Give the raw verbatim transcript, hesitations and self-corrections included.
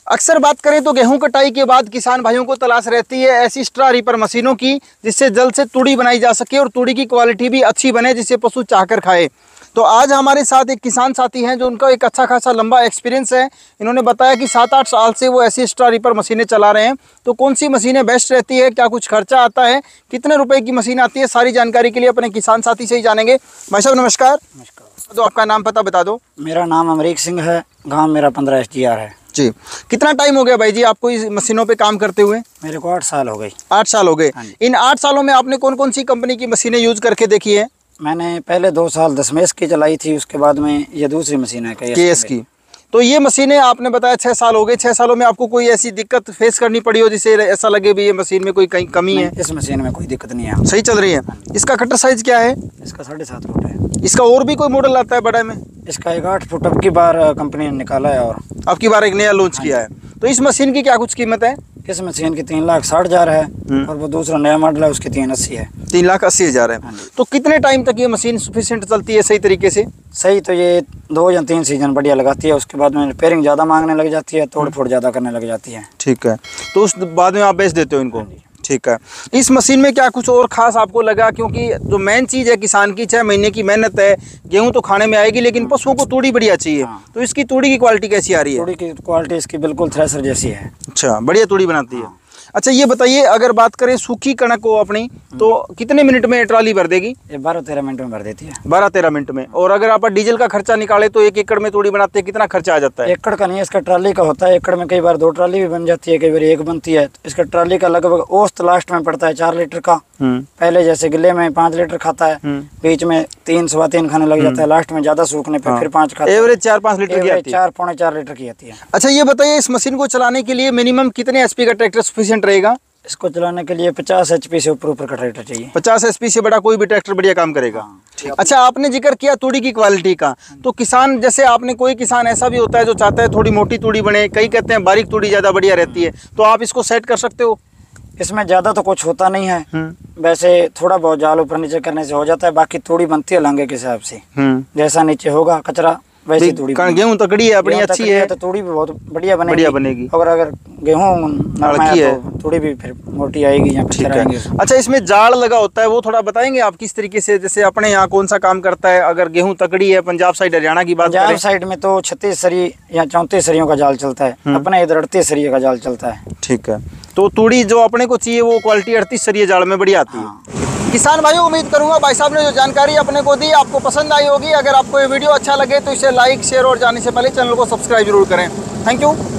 अक्सर बात करें तो गेहूं कटाई के बाद किसान भाइयों को तलाश रहती है ऐसी स्ट्रा रीपर मशीनों की जिससे जल्द से तूड़ी बनाई जा सके और तूड़ी की क्वालिटी भी अच्छी बने जिसे पशु चाहकर खाए। तो आज हमारे साथ एक किसान साथी हैं जो उनका एक अच्छा खासा लंबा एक्सपीरियंस है। इन्होंने बताया कि सात आठ साल से वो ऐसी स्ट्रा रीपर मशीनें चला रहे हैं। तो कौन सी मशीनें बेस्ट रहती है, क्या कुछ खर्चा आता है, कितने रुपए की मशीन आती है, सारी जानकारी के लिए अपने किसान साथी से ही जानेंगे। भाई साहब नमस्कार। नमस्कार। तो आपका नाम पता बता दो। मेरा नाम अमरीक सिंह है, गांव मेरा पंद्रह एस टी आर है जी। कितना टाइम हो गया भाई जी आपको इस मशीनों पे काम करते हुए? मेरे को आठ साल हो गए। आठ साल हो गए। इन आठ सालों में आपने कौन कौन सी कंपनी की मशीनें यूज करके देखी है? मैंने पहले दो साल दसमेश की चलाई थी, उसके बाद में ये दूसरी मशीन है केएस की। तो ये मशीनें आपने बताया छः साल हो गए। छः सालों में आपको कोई ऐसी दिक्कत फेस करनी पड़ी हो जिससे ऐसा लगे भी ये मशीन में कोई कहीं कमी है? इस मशीन में कोई दिक्कत नहीं है, सही चल रही है। इसका कटर साइज क्या है? इसका साढ़े सात फुट है। इसका और भी कोई मॉडल आता है बड़ा में? इसका एक आठ फुट अब की बार कंपनी ने निकाला है और अब की बार एक नया लॉन्च किया है। तो इस मशीन की क्या कुछ कीमत है? इस मशीन की तीन लाख साठ हजार है और वो दूसरा नया मॉडल है उसकी तीन अस्सी है। तीन लाख अस्सी हजार है। तो कितने टाइम तक ये मशीन सफिशिएंट चलती है सही तरीके से? सही तो ये दो या तीन सीजन बढ़िया लगाती है, उसके बाद में रिपेयरिंग ज़्यादा मांगने लग जाती है, तोड़ फोड़ ज़्यादा करने लग जाती है। ठीक है। तो उस बाद में आप बेच देते हो इनको? ठीक है। इस मशीन में क्या कुछ और खास आपको लगा? क्योंकि जो मेन चीज़ है किसान की छः महीने की मेहनत है, गेहूं तो खाने में आएगी लेकिन पशुओं को तूड़ी बढ़िया चाहिए। हाँ। तो इसकी तूड़ी की क्वालिटी कैसी आ रही है? तूड़ी की क्वालिटी इसकी बिल्कुल थ्रेसर जैसी है। अच्छा, बढ़िया तूड़ी बनाती है। अच्छा ये बताइए, अगर बात करें सूखी कणक को अपनी, तो कितने मिनट में ट्राली भर देगी? ये बारह तेरह मिनट में भर देती है। बारह तेरह मिनट में। और अगर आप डीजल का खर्चा निकाले तो एक एकड़ में तूड़ी बनाते हैं कितना खर्चा आ जाता है? एकड़ का नहीं, इसका ट्राली का होता है। एकड़ में कई बार दो ट्राली भी बन जाती है, कई बार एक बनती है। तो इसका ट्राली का लगभग औसत लास्ट में पड़ता है चार लीटर का। पहले जैसे गिले में पाँच लीटर खाता है, बीच में तीन सवा तीन खाने लग जाता है, लास्ट में ज्यादा सूखने पे फिर पाँच खाता है। एवरेज चार पाँच लीटर की आती है। चार पौने चार लीटर की आती है। अच्छा ये बताइए, इस मशीन को चलाने के लिए मिनिमम कितने एचपी का ट्रैक्टर सफिशिएंट रहेगा? इसको चलाने के लिए पचास एचपी से ऊपर ऊपर का ट्रैक्टर चाहिए। पचास एचपी से बड़ा कोई भी ट्रैक्टर बढ़िया काम करेगा। हाँ। अच्छा आपने जिक्र किया तूड़ी की क्वालिटी का, तो किसान जैसे आपने, कोई किसान ऐसा भी होता है जो चाहता है थोड़ी मोटी तूड़ी बने, कई कहते हैं बारीक तूड़ी ज़्यादा बढ़िया रहती है, तो आप इसको सेट कर सकते हो? इसमें ज़्यादा तो कुछ होता नहीं है, वैसे थोड़ा बहुत जाल ऊपर नीचे करने से हो जाता है, बाकी तूड़ी बनती है लांगे के हिसाब से। जैसा नीचे होगा कचरा वैसी तूड़ी। गेहूं तकड़ी है अपनी, अच्छी है तो तूड़ी भी बहुत बढ़िया बनेगी। बढ़िया बनेगी। और अगर गेहूं नरम है तो तूड़ी भी फिर मोटी आएगी या फिर आएगी। अच्छा इसमें जाड़ लगा होता है, वो थोड़ा बताएंगे आप किस तरीके से? जैसे अपने यहाँ कौन सा काम करता है? अगर गेहूं तकड़ी है, पंजाब साइड हरियाणा की बात करें, पंजाब साइड में तो छत्तीस सरी या चौंतीस सरियों का जाल चलता है, अपने इधर अड़तीस सरिये का जाल चलता है। ठीक है। तो तूड़ी जो अपने को चाहिए वो क्वालिटी अड़तीस सरिये जाल में बढ़िया आती है। किसान भाइयों उम्मीद करूंगा भाई साहब ने जो जानकारी अपने को दी आपको पसंद आई होगी। अगर आपको ये वीडियो अच्छा लगे तो इसे लाइक शेयर और जाने से पहले चैनल को सब्सक्राइब जरूर करें। Thank you.